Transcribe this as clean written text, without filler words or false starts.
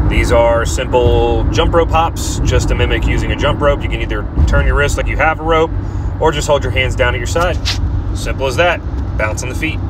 These are simple jump rope hops, just to mimic using a jump rope. You can either turn your wrist like you have a rope, or just hold your hands down at your side. Simple as that. Bounce on the feet.